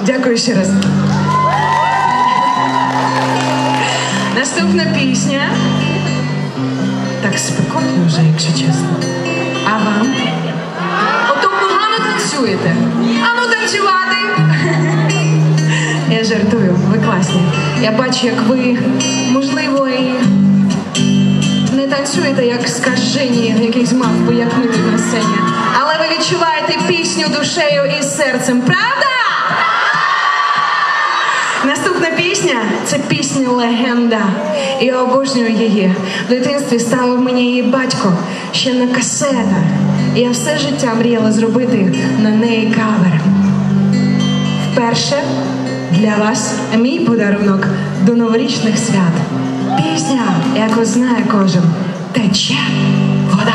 Дякую ще раз. Наступна пісня. Так спекотно вже, якщо чесно. А вам? Ото погано танцюєте. Ану танцювати! Я жартую, ви класні. Я бачу, як ви, можливо, і не танцюєте, як скажені якісь мавпи, як ми на сцені. Але ви відчуваєте пісню душею і серцем, правда? Наступна пісня – це пісня «Легенда». І я обожнюю її. В дитинстві ставив мені її батько ще на касетах. І я все життя мріяла зробити на неї кавер. Вперше для вас мій подарунок до новорічних свят. Пісня, яку знає кожен, «Тече вода».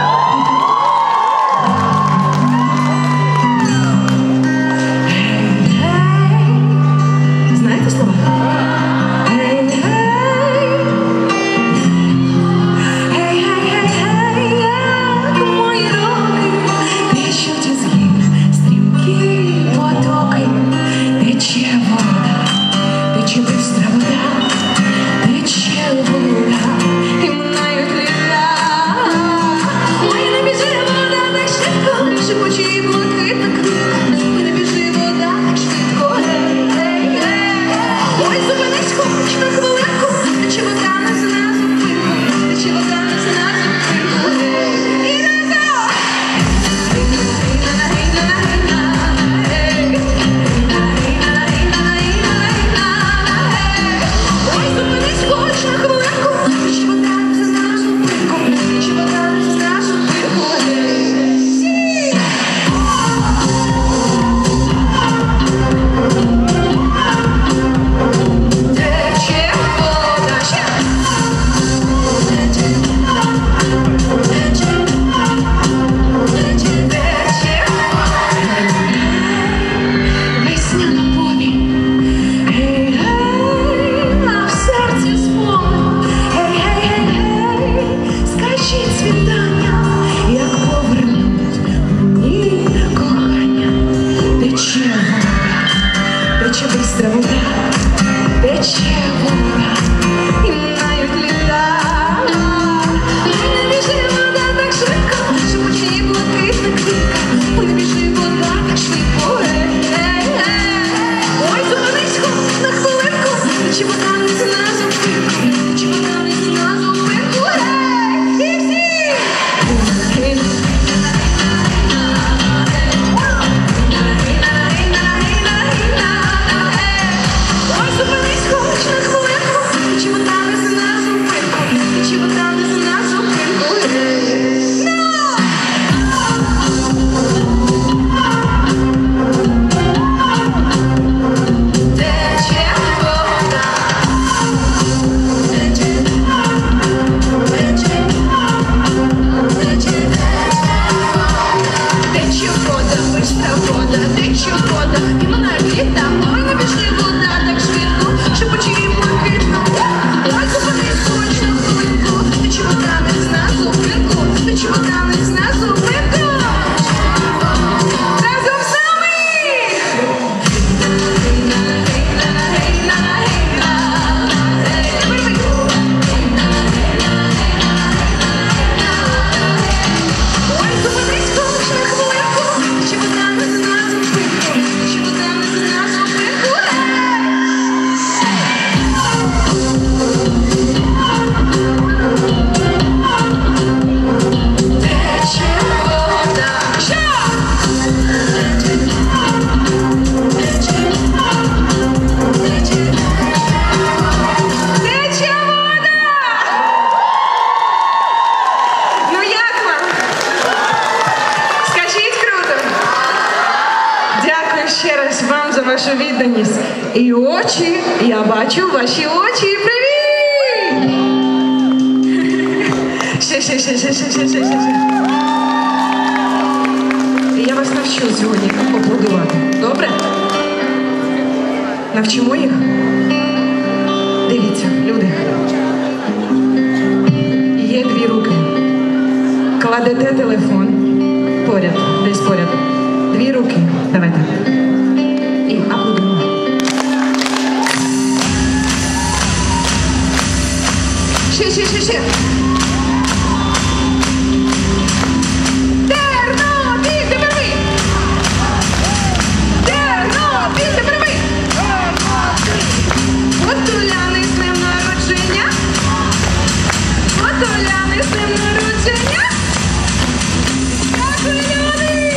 Знаєте слова? Вашу відданість. І очі, я бачу ваші очі. Привіт! Ще. Я вас навчу сьогодні аплодувати. Добре? Навчимо їх? Дивіться, люди. Є дві руки. Кладете телефон поряд, десь поряд. Дві руки. Давайте. І аплодуйте. ще. Тернопіль, тепер ви. Тернопіль, тепер ви. Отуляни з днем народження. Отуляни з днем народження. Дякую, люди.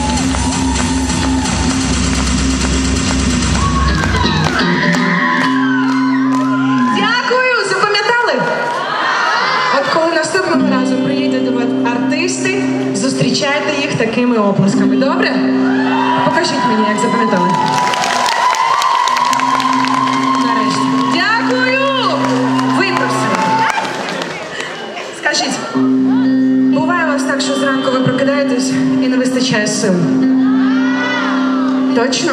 Дякую, запам'ятали? От коли наступного разу приїдуть до вас артисти, зустрічайте їх такими оплесками. Добре? Покажіть мені, як запам'ятали. Нарешті. Дякую! Випросили. Скажіть, буває у вас так, що зранку ви прокидаєтесь і не вистачає сил? Точно?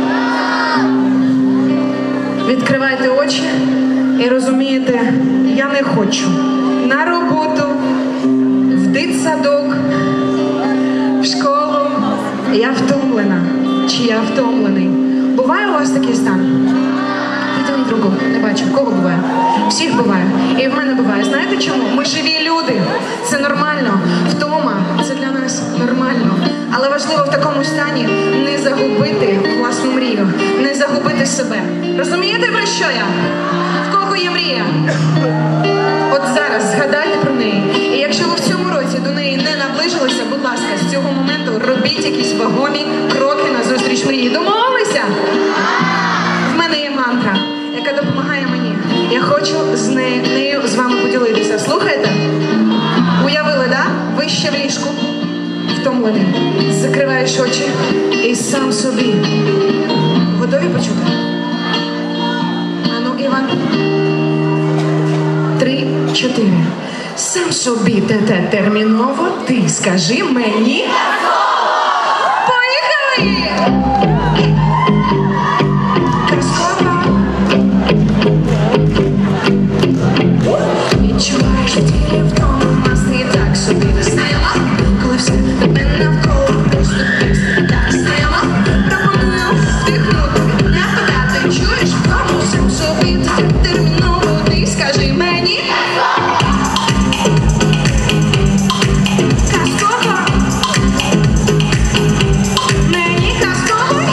Відкривайте очі і розумієте, я не хочу на роботу, в дитсадок, в школу. Я втомлена. Чи я втомлений? Буває у вас такий стан? Підніміть руку, не бачу. Кого буває? Всіх буває. І в мене буває. Знаєте чому? Ми живі люди. Це нормально. Втома – це для нас нормально. Але важливо в такому стані не загубити власну мрію, не загубити себе. Розумієте, про що я? В кого є мрія? От зараз згадайте про неї. І якщо ви в цьому році до неї не наближилися, будь ласка, з цього моменту робіть якісь вагомі кроки назустріч мрії. Домовилися? В мене є мантра, яка допомагає мені. Я хочу з нею з вами поділитися. Слухаєте? Уявили, да? Ви ще в ліжку. Втомлений. Закриваєш очі і сам собі. Готові почути? Ану, Іван. 3, 4. Сам собі терміново ти скажи мені. Поїхали! Казкова. Відчуваєш в тілі вдома, нас не так собі не знайома. Коли все тебе навколо, просто пісня так знайома. Пропоную вдихнути, не впадати. Чуєш в тому сам собі терміново ти скажи мені. Казкова. Мені казкова.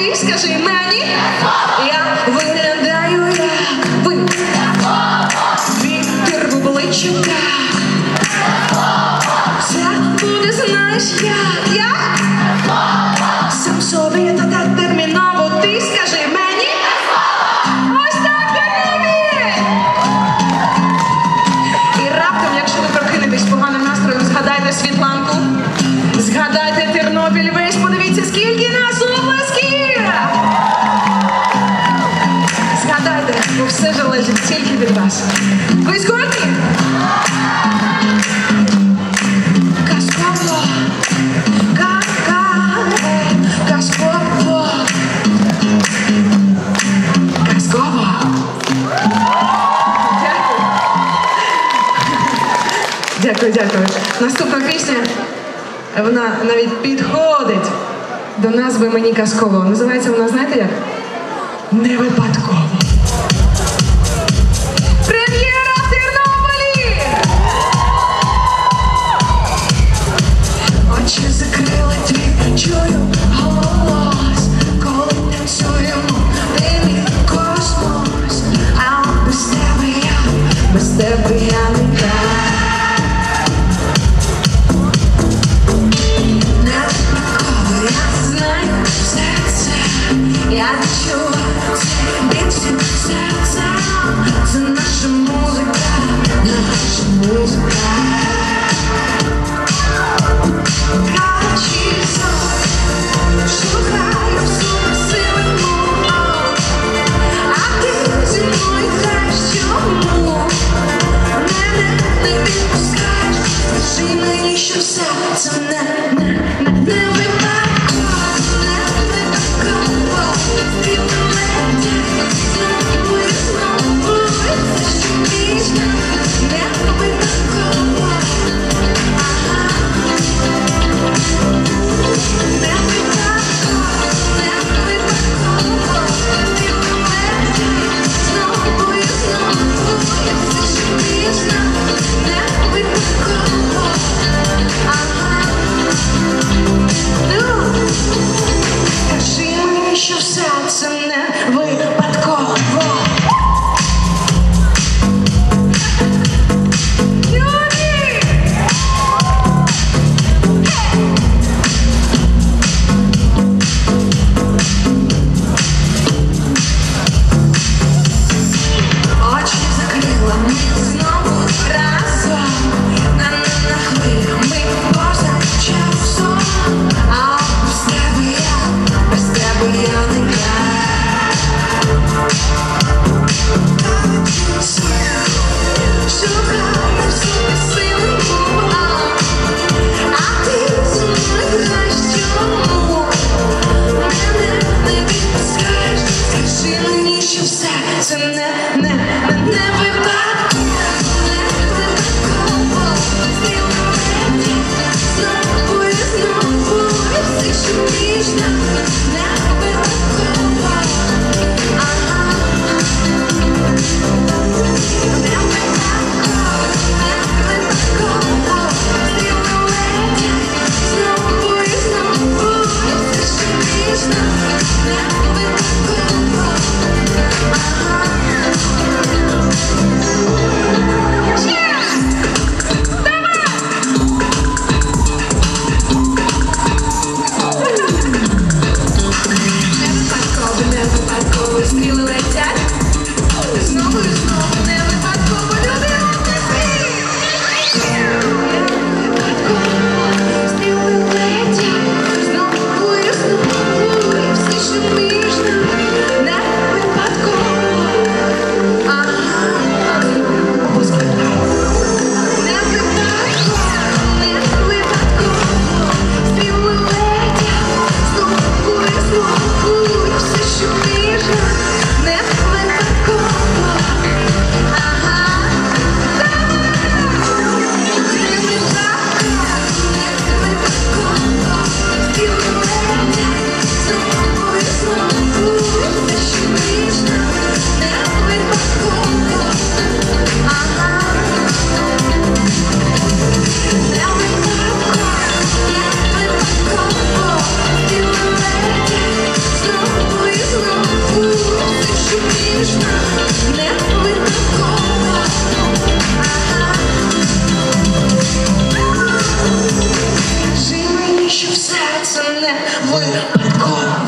ти скажи мені. Я виглядаю як вітер в обличчя. Все буде, знаєш, як сам собі та так терміново ти скажи мені. Ось так, Тернопіль! І раптом, якщо ви прокинетесь з поганим настроєм, згадайте Світланку, згадайте Тернопіль весь, подивіться, скільки нас обласків! Згадайте, бо все залежить тільки від вас. Ви згодні? Казково, казково, казково. Дякую, дякую. Наступна пісня, вона навіть підходить до назви «Мені казково». Називається вона, знаєте як? Не випадково. Прем'єра в Тернополі! Очі закрили твій, чую голос, коли танцюємо, ти мій космос, а без тебе я не так. Я відчуваю цей біт всім серцем. Це наша музика, наша музика. Качі зорі, шукаю всюди сили мов. А ти зі мною знаєш чому? Не це не випадково.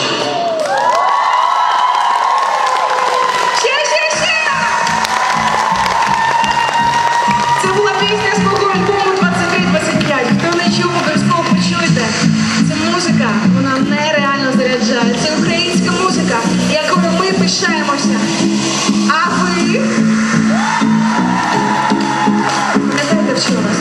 Це була пісня з мого альбому 23-25. Хто не чув, обов'язково почуйте. Ця музика, вона нереально заряджає. Це українська музика, якою ми пишаємося. А ви? Пам'ятаєте, в чому вас?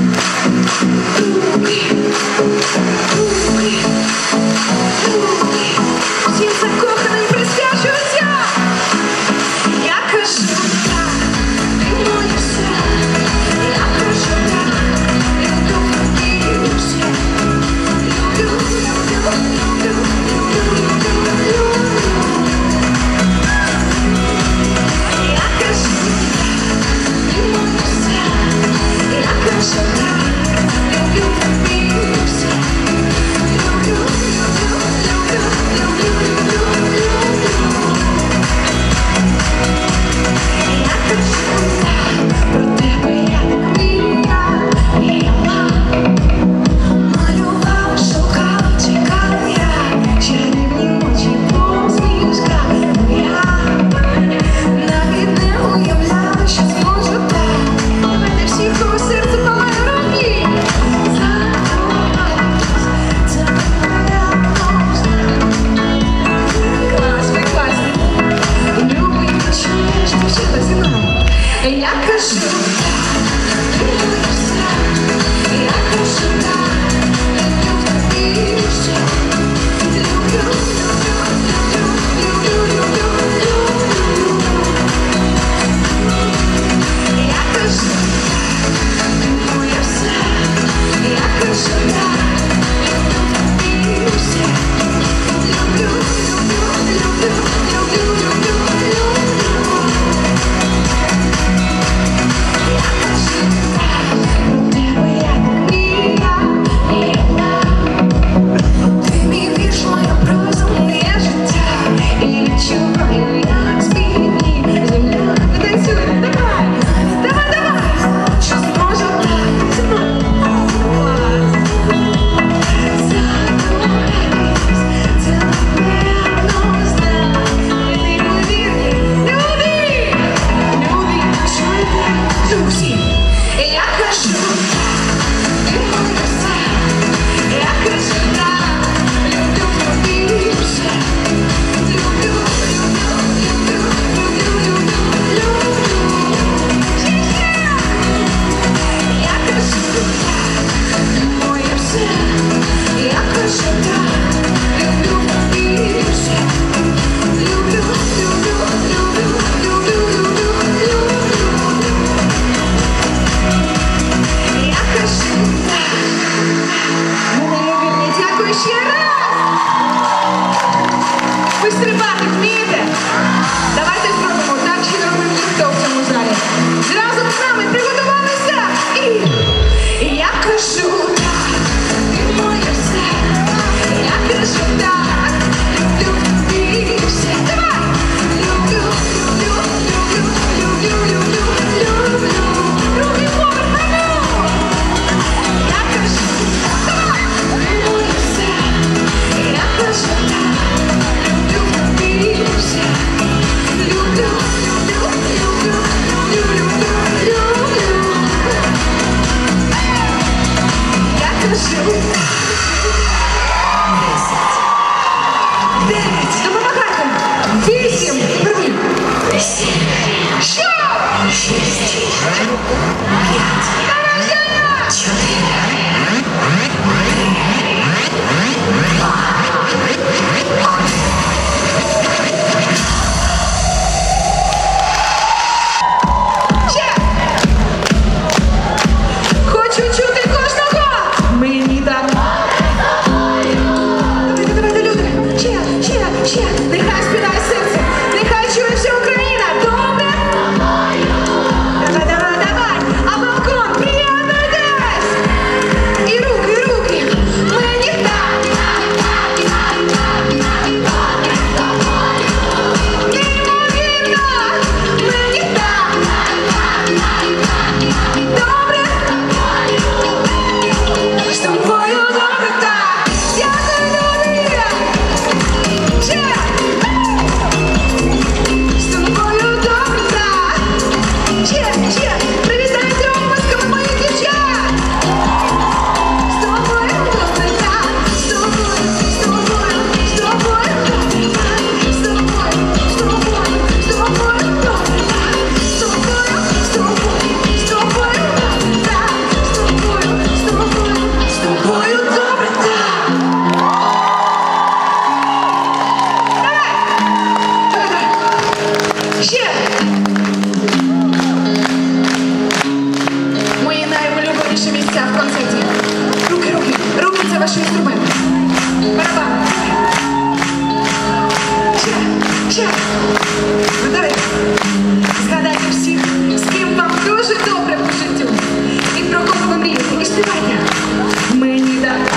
Всім закоханим присвячується. Я кажу так, ти моє все. Я кажу так, люблю тобі все. Люблю, люблю, люблю, люблю, люблю. Я кажу так, ти моє все. Я кажу так, люблю тобі все. Люблю, люблю, люблю, люблю, люблю, люблю. Я кажу так, про тебе я так мріяла, малювала, шукала, чекала я, чарівні ночі, посмішка моя. Навіть не уявляла, що зможу так, мене всіх у серце палає руки. Це моя музика. Клас, ви класні. Любий, чуєш, ти ще так зі мною. Я кажу так, ти моє все. Я кажу так, люблю тобі все. Люблю, люблю, люблю, люблю, люблю, люблю. Я кажу так, ти моє все. Я кажу так, люблю тобі все. Люблю, люблю, люблю, люблю, люблю, люблю. Я кажу так, про тебе я так мріяла. Ти мій вірш, моя проза, моє життя. І відчуваю, як спідні земля. Танцюй, давай, давай, давай. Що зможу так зі мною? Закохатись, це напевно знак. Неймовірні люди, люди, чуєте, друзі. Я кажу так, ти моє все. Я кажу так, люблю тобі все. Люблю, люблю, люблю, люблю, люблю, люблю. Я кажу так, ти моє все. Я кажу так, люблю тобі все. Люблю, люблю, люблю, люблю, люблю, люблю. Я кажу так. Ви неймовірні, дякую ще раз. Ви стрибати вмієте? Давайте зробимо так, що не робив ніхто в цьому залі. Зразу з нами приготувалися. І я кажу так, ти моє все. Я кажу так, люблю тобі все. Давай! Люблю, люблю, люблю, люблю, люблю, люблю. Другий поверх, ну! Я кажу так, ти моє все. ваші інструменти. Барабан. Ще. Ну, давай. Згадайте всіх, з ким вам дуже добре по життю. І про кого ви мрієте. І співайте. Мені так.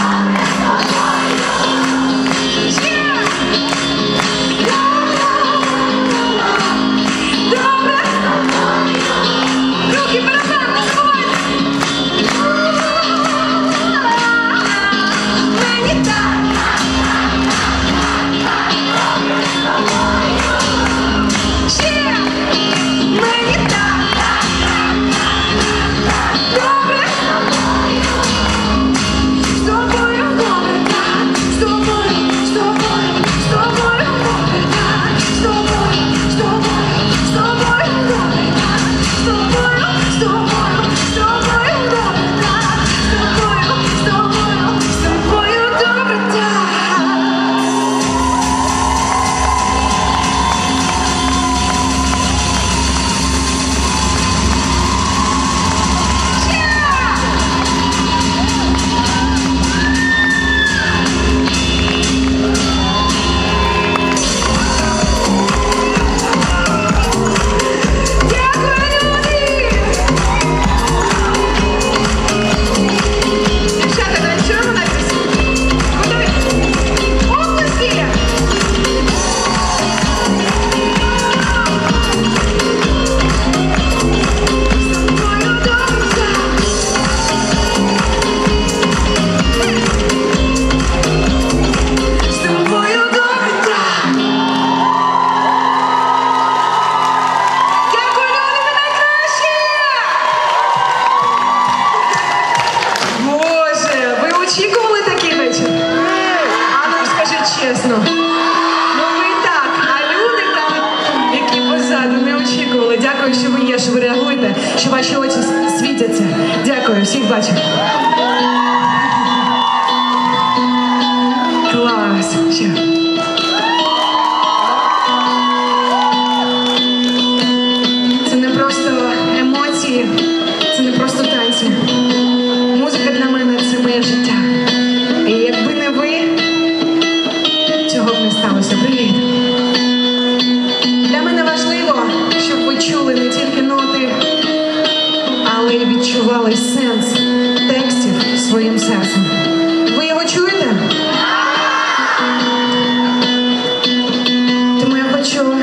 Чесно. Ну ви так, а люди там, які позаду, не очікували. Дякую, що ви є, що ви реагуєте, що ваші очі світяться. Дякую, всіх бачу. Клас. Ще. Це не просто емоції, це не просто танці. Музика для мене – це моє життя. І якби не ви, цього б не сталося. Привіт! Для мене важливо, щоб ви чули не тільки ноти, але й відчували сенс текстів своїм серцем. Ви його чуєте? Тому я хочу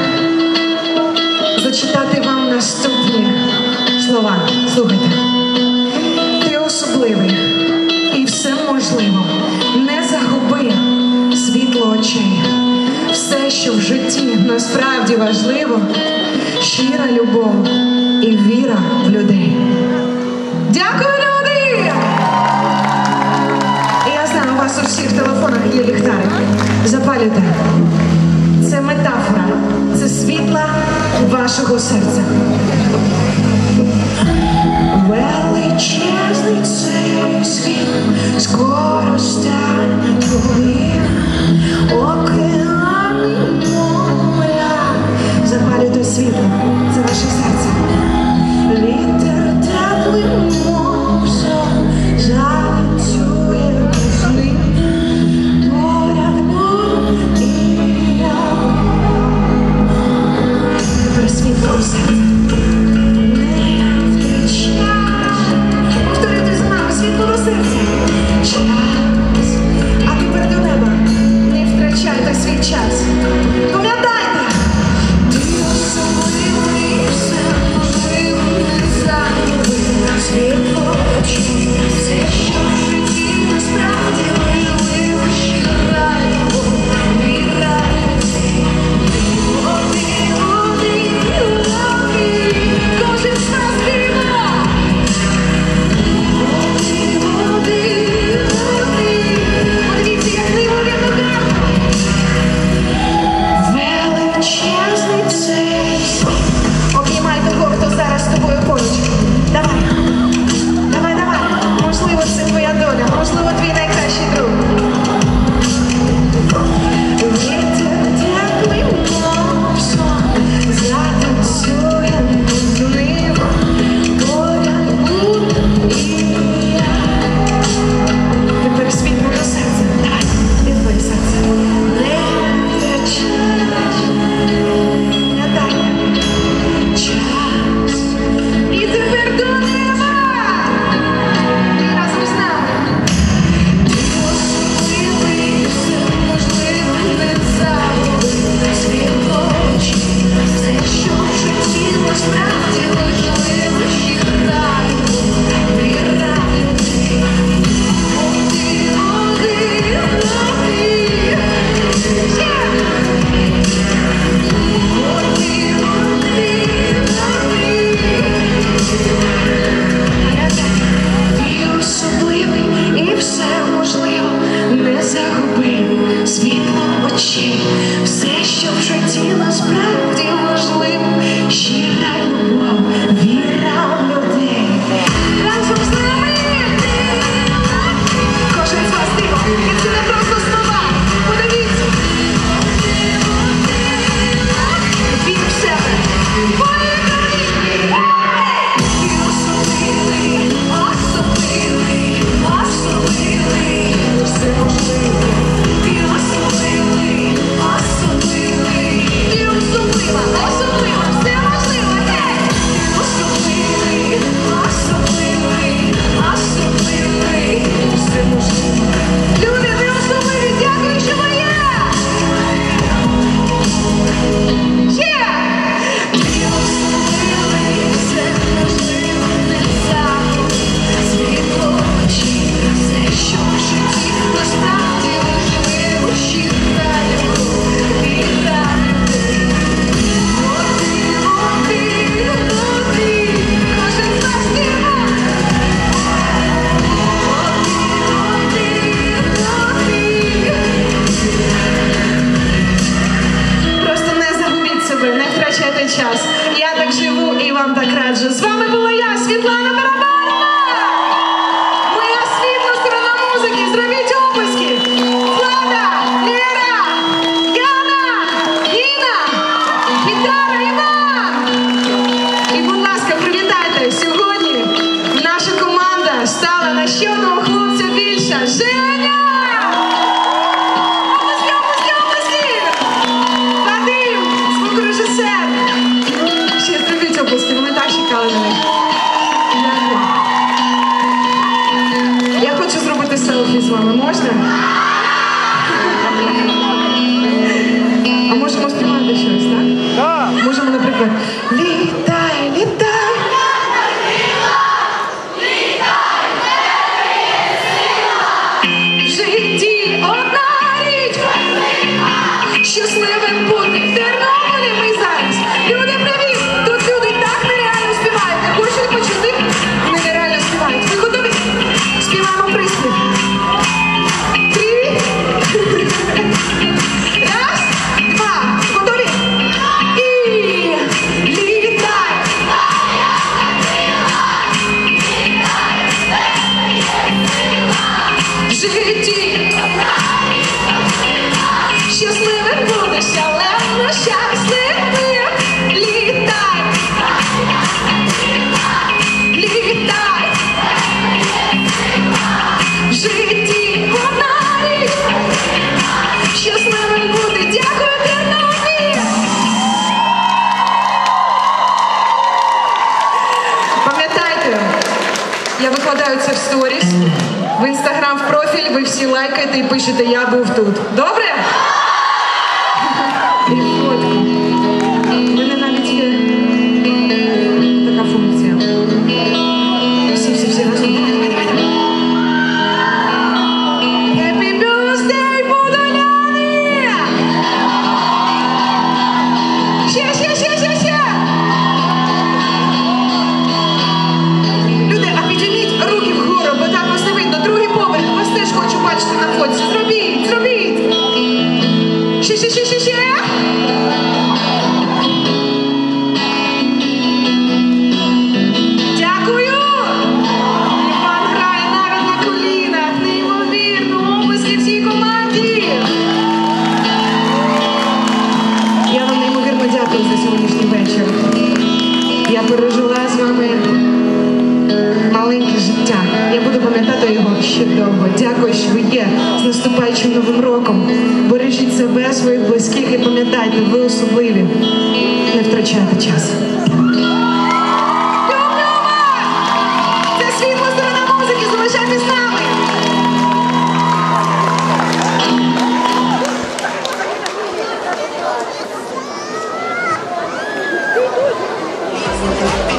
зачитати вам наступні слова. Слухайте. Ти особливий і все можливо. Не загуби світло очей. Все, що в житті насправді важливо, щира любов і віра в людей. Дякую, люди! Я знаю, у вас у всіх в телефонах є ліхтарик. Запалюйте. Це метафора. Це світла вашого серця. Величезний цей світ скоро стане твоїм. Океани, моря. Запалюйте світло. Це ваше серце. Вітер теплий, мов сон, залицює сни. Поряд будь і я. Тепер світло в серці. Повторюйте за нами, світло до серця. Час загубив світло очей, все, що в житті насправді важливо, щира любов, віра в людей. Разом з нами кожен з вас диво, і це не просто слова. Подивіться, вір в себе. Час. Я так живу і вам так раджу. З вами була я, Світлана Барабанова! Моя світла сторона музики. Зробіть оплески! Влада, Лера, Яна, Інна, гітара, Іван! І, будь ласка, привітайте! Сьогодні наша команда стала на ще одного хлопця більша. Женя! Вони так чекали на них. Я хочу зробити селфі з вами. Можна? А можемо співати щось, так? Так. Можемо, наприклад, літай, літай. В житті одна річ. Щасливим бути в Тернополі ми зараз. Люди, привіт! Тут люди так нереально співають. Не хочуть почути? Вони нереально співають. Ви готові? Співаємо приспів. 3. Раз, два. Готові? І літай! В житті щасливим будеш, але щасливим. Літай! Літай! В житті одна річ. Щасливим бути. Дякую, Тернопіль! Пам'ятайте, я викладаю це в сторіс, в інстаграм, в профіль, ви всі лайкаєте і пишете «Я був тут». Добре? І фотку. У мене навіть є така функція. Всі разом. Happy birthday, Подоляни! Ще! Люди, а підійміть руки вгору, бо так вас не видно. Другий поверх, вас теж хочу бачити на фотці. Зробіть! Ще! Дякую! Іван грає навіть на колінах. Неймовірно! Оплески всій команді! Я вам неймовірно дякую за сьогоднішній вечір. Я пережила з вами маленьке життя. Я буду пам'ятати його ще довго. Дякую, що ви є. З наступаючим Новим роком. Бережіть себе, своїх близьких і пам'ятайте, ви особливі. Не втрачайте час. Люблю вас! Це світла сторона музики. Залишайтесь з нами!